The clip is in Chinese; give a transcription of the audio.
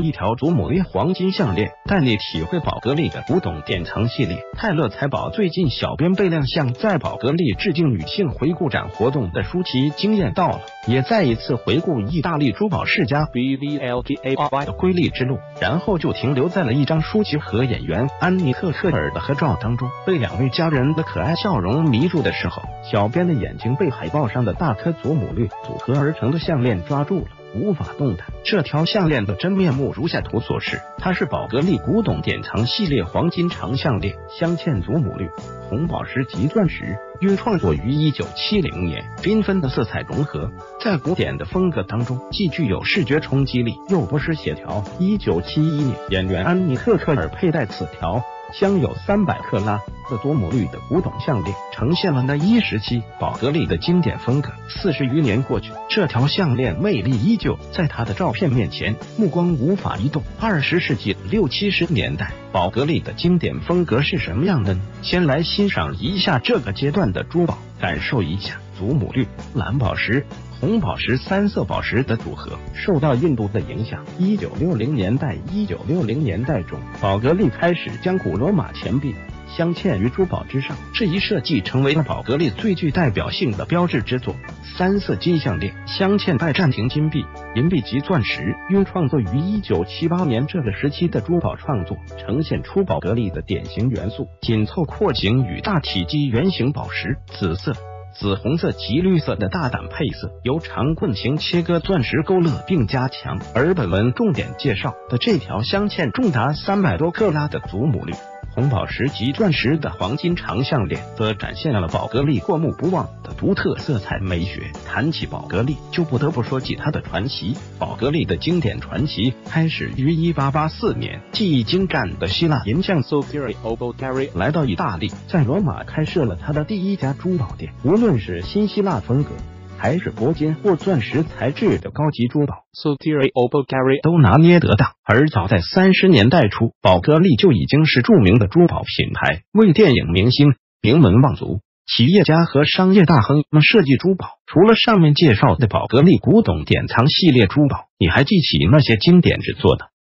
一条祖母绿黄金项链，带你体会宝格丽的古董典藏系列。泰勒财宝最近小编被亮相在宝格丽致敬女性回顾展活动的舒淇惊艳到了，也再一次回顾意大利珠宝世家 BVLGARY 的瑰丽之路，然后就停留在了一张舒淇和演员安妮特克尔的合照当中。被两位家人的可爱笑容迷住的时候，小编的眼睛被海报上的大颗祖母绿组合而成的项链抓住了，无法动弹。这条项链的真面目如下图所示，它是宝格丽古董典藏系列黄金长项链，镶嵌祖母绿、红宝石及钻石，约创作于1970年。缤纷的色彩融合，在古典的风格当中，既具有视觉冲击力，又不失协调。1971年，演员安妮特克尔佩戴此条镶有300克拉的祖母绿的古董项链，呈现了那一时期宝格丽的经典风格。40余年过去，这条项链魅力依旧，在她的照片面前，目光无法移动。20世纪60、70年代，宝格丽的经典风格是什么样的呢？先来欣赏一下这个阶段的珠宝，感受一下祖母绿、蓝宝石、红宝石三色宝石的组合。受到印度的影响，1960年代中，宝格丽开始将古罗马钱币镶嵌于珠宝之上，这一设计成为了宝格丽最具代表性的标志之作。三色金项链镶嵌拜占庭金币、银币及钻石，约创作于1978年。这个时期的珠宝创作呈现出宝格丽的典型元素：紧凑廓形与大体积圆形宝石，紫色、紫红色及绿色的大胆配色，由长棍形切割钻石勾勒并加强。而本文重点介绍的这条镶嵌重达300多克拉的祖母绿、红宝石及钻石的黄金长项链，则展现了宝格丽过目不忘的独特色彩美学。谈起宝格丽，就不得不说起它的传奇。宝格丽的经典传奇开始于1884年，技艺精湛的希腊银匠 Sophia Bulgari 来到意大利，在罗马开设了他的第一家珠宝店。无论是新希腊风格，还是铂金或钻石材质的高级珠宝， Sophia Bulgari 都拿捏得当。而早在30年代初，宝格丽就已经是著名的珠宝品牌，为电影明星、名门望族、企业家和商业大亨们设计珠宝。除了上面介绍的宝格丽古董典藏系列珠宝，你还记起那些经典之作呢？